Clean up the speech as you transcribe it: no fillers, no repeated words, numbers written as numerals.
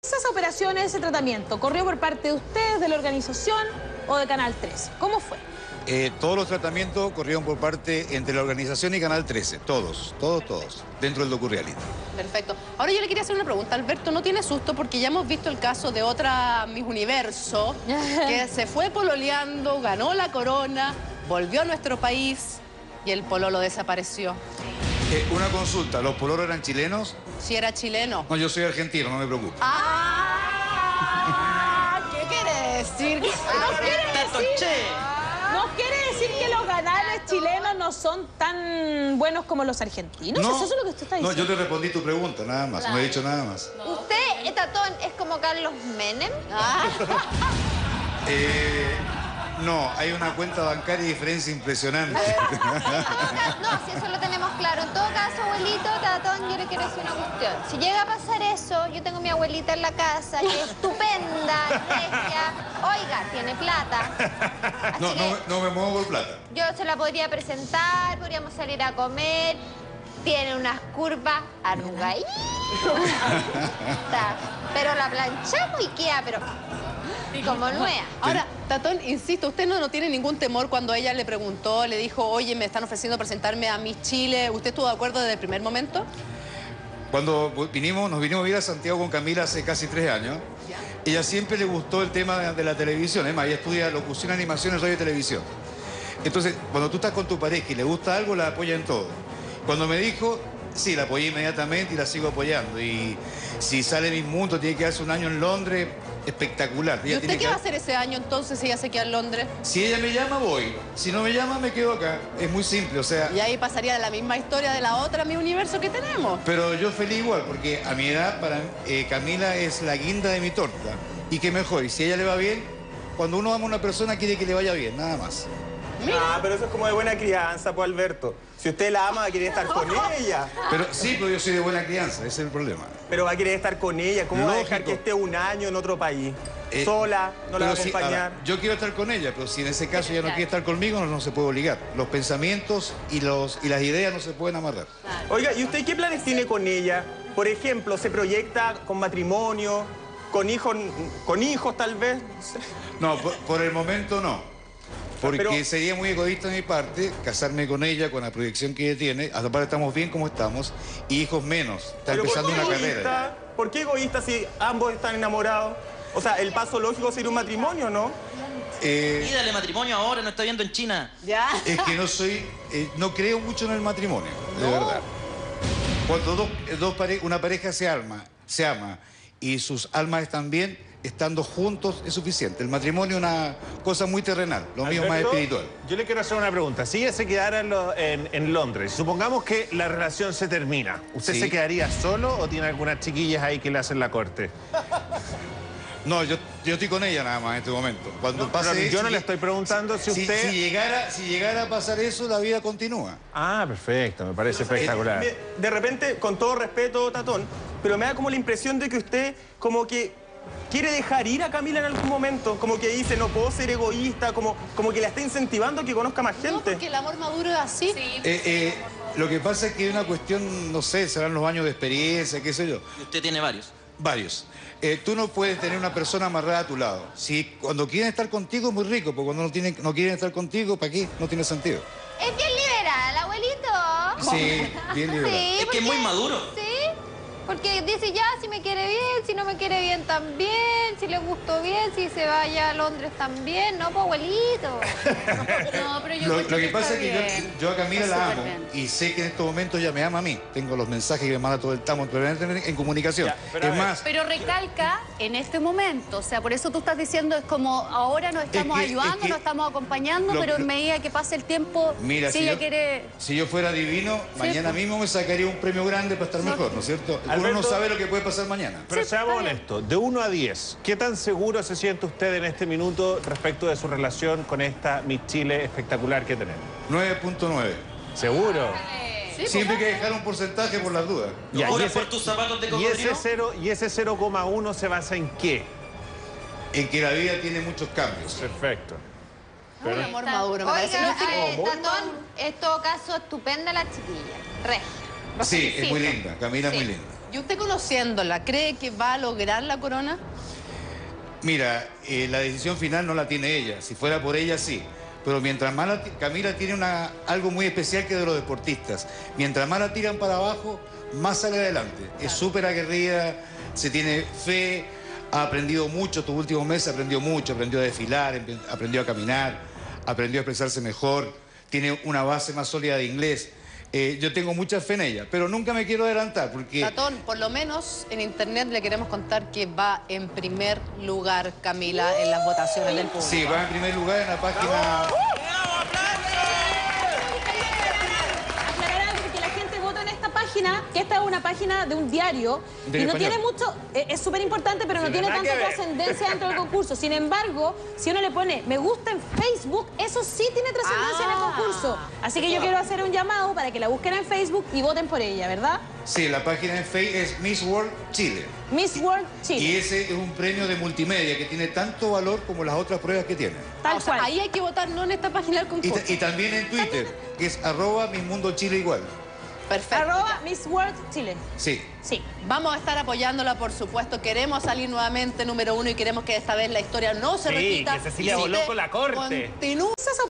Esa operación, ese tratamiento, ¿corrió por parte de ustedes, de la organización o de Canal 13? ¿Cómo fue? Todos los tratamientos corrieron por parte entre la organización y Canal 13. Todos, dentro del docu-reality. Perfecto. Ahora yo le quería hacer una pregunta. Alberto, ¿no tiene susto? Porque ya hemos visto el caso de otra Miss Universo que se fue pololeando, ganó la corona, volvió a nuestro país y el pololo desapareció. Una consulta, ¿los pololos eran chilenos? Si era chileno. No, yo soy argentino, no me preocupe. ¿Qué quiere decir? ¿No quiere decir que los canales chilenos no son tan buenos como los argentinos? No, ¿Eso es lo que usted está diciendo? No, yo te respondí tu pregunta, nada más. No he dicho nada más. ¿Usted, Tatón, es como Carlos Menem? No, hay una cuenta bancaria de diferencia impresionante. No, si eso lo tenemos claro. En todo caso, abuelito, Tatón, yo le quiero decir una cuestión. Si llega a pasar eso, yo tengo a mi abuelita en la casa, que es estupenda, regia. Oiga, tiene plata. No me muevo por plata. Yo se la podría presentar, podríamos salir a comer. Tiene unas curvas arrugaditas. Pero la planchamos y queda, pero como nueva. Ahora, Tatón, insisto, usted no tiene ningún temor cuando ella le preguntó, le dijo, oye, me están ofreciendo presentarme a Miss Chile. ¿Usted estuvo de acuerdo desde el primer momento? Cuando nos vinimos a vivir a Santiago con Camila hace casi 3 años, ella siempre le gustó el tema de la televisión. Es más, ella estudia locución, animación, radio y televisión. Entonces, cuando tú estás con tu pareja y le gusta algo, la apoya en todo. Cuando me dijo, sí, la apoyé inmediatamente y la sigo apoyando. Y si sale Miss Mundo, tiene que hacerse un año en Londres, espectacular. ¿Y usted qué va a hacer ese año entonces si ella se queda en Londres? Si ella me llama, voy. Si no me llama, me quedo acá. Es muy simple, o sea... Y ahí pasaría la misma historia de la otra Miss Universo que tenemos. Pero yo feliz igual, porque a mi edad, Camila es la guinda de mi torta. Y qué mejor, y si a ella le va bien, cuando uno ama a una persona quiere que le vaya bien, nada más. Mira. Pero eso es como de buena crianza, pues, Alberto. Si usted la ama, va a querer estar con ella. Pero sí, pero yo soy de buena crianza, ese es el problema. Pero va a querer estar con ella. ¿Cómo va a dejar que esté un año en otro país? Sola, no la va a acompañar. Yo quiero estar con ella, pero si en ese caso ella no quiere estar conmigo, no se puede obligar. Los pensamientos y las ideas no se pueden amarrar. Oiga, ¿y usted qué planes tiene con ella? Por ejemplo, ¿se proyecta con matrimonio, con hijos tal vez? No, por el momento no. Porque sería muy egoísta de mi parte casarme con ella, con la proyección que ella tiene. Aparte estamos bien como estamos, y hijos menos. Está empezando una carrera. ¿Por qué egoísta si ambos están enamorados? O sea, el paso lógico sería un matrimonio, ¿no? Pídale matrimonio ahora, no está viendo en China. Ya. Es que no creo mucho en el matrimonio, de verdad. Cuando una pareja se ama y sus almas están bien, estando juntos es suficiente. El matrimonio es una cosa muy terrenal, lo mío es más espiritual. Yo le quiero hacer una pregunta. Si ella se quedara en Londres, supongamos que la relación se termina, ¿usted se quedaría solo o tiene algunas chiquillas ahí que le hacen la corte? No, yo estoy con ella nada más en este momento. Cuando pase, yo no le estoy preguntando si usted... Si llegara a pasar eso, la vida continúa. Ah, perfecto, me parece espectacular. De repente, con todo respeto, Tatón, pero me da como la impresión de que usted como que quiere dejar ir a Camila en algún momento, como que dice, no puedo ser egoísta, como que la está incentivando a que conozca más gente. No, porque el amor maduro es así. Sí. Lo que pasa es que es una cuestión, no sé, serán los años de experiencia, qué sé yo. ¿Y usted tiene varios? Varios. Tú no puedes tener una persona amarrada a tu lado. Si cuando quieren estar contigo es muy rico, pero cuando no quieren estar contigo, ¿para qué? No tiene sentido. Es bien liberal, abuelito. Sí, bien liberal. Sí, Es que es muy maduro. Sí, porque dice ya, si me quiere bien, si no me quiere bien también, si le gustó bien, si se vaya a Londres también, ¿no, pues, abuelito? No, pero Lo que pasa es que yo a Camila la amo y sé que en estos momentos ella me ama a mí. Tengo los mensajes que me manda todo el tamo en comunicación. Es más... Pero recalca en este momento, o sea, por eso tú estás diciendo, es como ahora nos estamos ayudando, nos estamos acompañando, pero en medida que pase el tiempo, mira, si ella quiere... Si yo fuera divino, mañana mismo me sacaría un premio grande para estar mejor, ¿no es cierto? Uno no sabe lo que puede pasar mañana. Pero seamos honestos, de 1 a 10, ¿qué tan seguro se siente usted en este minuto respecto de su relación con esta Miss Chile espectacular que tenemos? 9.9. ¿Seguro? Siempre hay que dejar un porcentaje por las dudas. ¿Ahora por tus zapatos de cocodrilo? ¿Y ese 0,1 se basa en qué? En que la vida tiene muchos cambios. Perfecto. Un amor maduro, me parece. Oiga, Tatón, en todo caso, estupenda la chiquilla. Regia. Sí, es muy linda. Camila es muy linda. ¿Y usted conociéndola, cree que va a lograr la corona? Mira, la decisión final no la tiene ella. Si fuera por ella, sí. Pero mientras más Camila tiene algo muy especial que de los deportistas. Mientras más la tiran para abajo, más sale adelante. Es súper aguerrida, se tiene fe, ha aprendido mucho estos últimos meses, aprendió mucho, aprendió a desfilar, aprendió a caminar, aprendió a expresarse mejor, tiene una base más sólida de inglés. Yo tengo mucha fe en ella, pero nunca me quiero adelantar porque... Tatón, por lo menos en internet le queremos contar que va en primer lugar Camila en las votaciones del público. Sí, va en primer lugar en la página... Aclarar algo, porque la gente vota en esta página, que esta es una página de un diario, y no tiene mucho, es súper importante, pero no tiene tanta trascendencia dentro del concurso. Sin embargo, si uno le pone me gusta en Facebook, eso sí tiene trascendencia en el concurso. Así que yo quiero hacer un llamado para que la busquen en Facebook y voten por ella, ¿verdad? Sí, la página en Facebook es Miss World Chile. Miss World Chile. Y ese es un premio de multimedia que tiene tanto valor como las otras pruebas que tiene. Tal cual. Ahí hay que votar, no en esta página del concurso. Y también en Twitter, que es @MissMundoChile igual. Perfecto. @Miss World Chile. Sí. Sí. Vamos a estar apoyándola, por supuesto. Queremos salir nuevamente número 1 y queremos que esta vez la historia no se repita. Que Cecilia voló con la corte. Continúe